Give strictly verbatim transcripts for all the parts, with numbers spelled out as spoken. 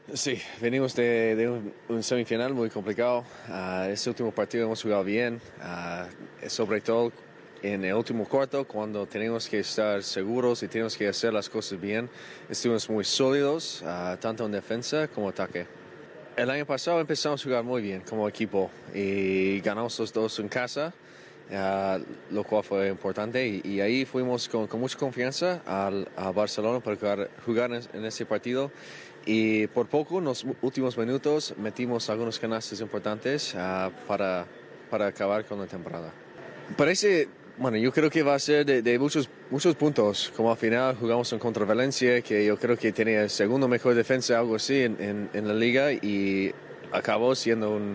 Sí, venimos de, de un, un semifinal muy complicado. Uh, este último partido hemos jugado bien, uh, sobre todo en el último cuarto, cuando tenemos que estar seguros y tenemos que hacer las cosas bien. Estuvimos muy sólidos, uh, tanto en defensa como ataque. El año pasado empezamos a jugar muy bien como equipo y ganamos los dos en casa, uh, lo cual fue importante. Y, y ahí fuimos con, con mucha confianza al, a Barcelona para jugar, jugar en, en ese partido. Y por poco, en los últimos minutos, metimos algunos canastos importantes uh, para, para acabar con la temporada. Parece, bueno, yo creo que va a ser de, de muchos, muchos puntos. Como al final jugamos en contra Valencia, que yo creo que tenía el segundo mejor defensa, algo así, en, en, en la liga, y acabó siendo un,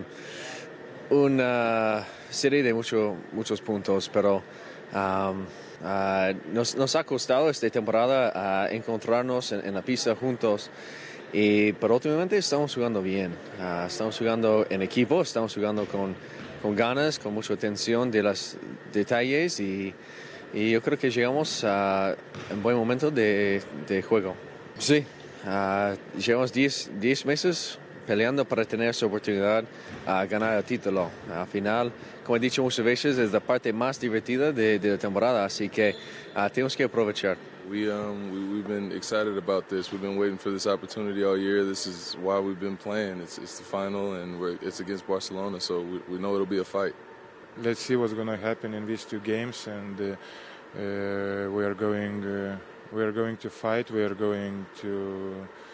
una serie de mucho, muchos puntos, pero um, uh, nos, nos ha costado esta temporada uh, encontrarnos en, en la pista juntos. Y, pero últimamente estamos jugando bien, uh, estamos jugando en equipo, estamos jugando con, con ganas, con mucha atención de los detalles y, y yo creo que llegamos a un buen momento de, de juego. Sí, uh, llevamos diez meses peleando para tener esa oportunidad a uh, ganar el título. Al final, como he dicho muchas veces, es la parte más divertida de, de la temporada, así que uh, tenemos que aprovechar. We, um, we, we've been excited about this. We've been waiting for this opportunity all year. This is why we've been playing. It's, it's the final, and we're, it's against Barcelona, so we, we know it'll be a fight. Let's see what's going to happen in these two games, and uh, uh, we are going uh, we are going to fight. We are going to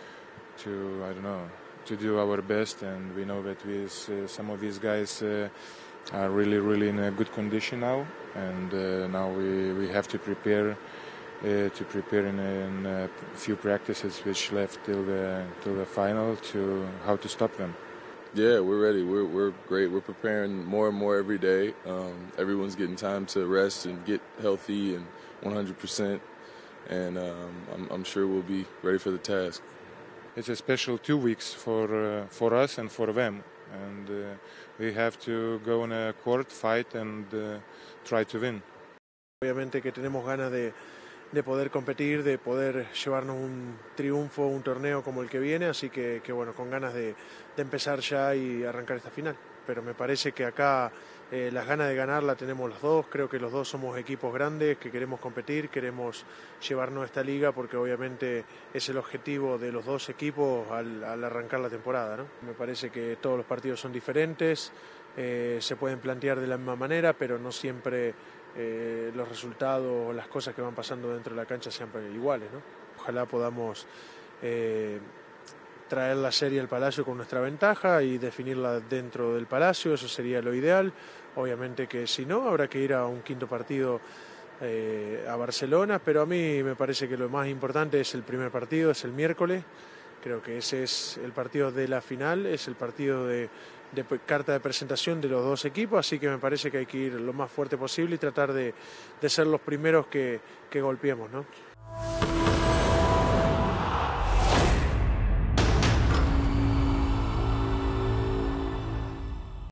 to I don't know to do our best, and we know that we, uh, some of these guys uh, are really really in a good condition now, and uh, now we, we have to prepare. Uh, to prepare in, in a few practices which left till the till the final to how to stop them. Yeah, we're ready. We're we're great. We're preparing more and more every day. Um, everyone's getting time to rest and get healthy and one hundred percent. And um, I'm, I'm sure we'll be ready for the task. It's a special two weeks for uh, for us and for them, and uh, we have to go on a court, fight, and uh, try to win. Obviamente que tenemos ganas de de poder competir, de poder llevarnos un triunfo, un torneo como el que viene, así que, que bueno, con ganas de, de empezar ya y arrancar esta final. Pero me parece que acá eh, las ganas de ganar la tenemos los dos, creo que los dos somos equipos grandes, que queremos competir, queremos llevarnos esta liga porque obviamente es el objetivo de los dos equipos al, al arrancar la temporada, ¿no? Me parece que todos los partidos son diferentes, eh, se pueden plantear de la misma manera, pero no siempre Eh, los resultados o las cosas que van pasando dentro de la cancha sean iguales, ¿no? Ojalá podamos eh, traer la serie al Palacio con nuestra ventaja y definirla dentro del Palacio, eso sería lo ideal. Obviamente que si no, habrá que ir a un quinto partido eh, a Barcelona, pero a mí me parece que lo más importante es el primer partido, es el miércoles. Creo que ese es el partido de la final, es el partido de, de carta de presentación de los dos equipos, así que me parece que hay que ir lo más fuerte posible y tratar de, de ser los primeros que, que golpeemos, ¿no?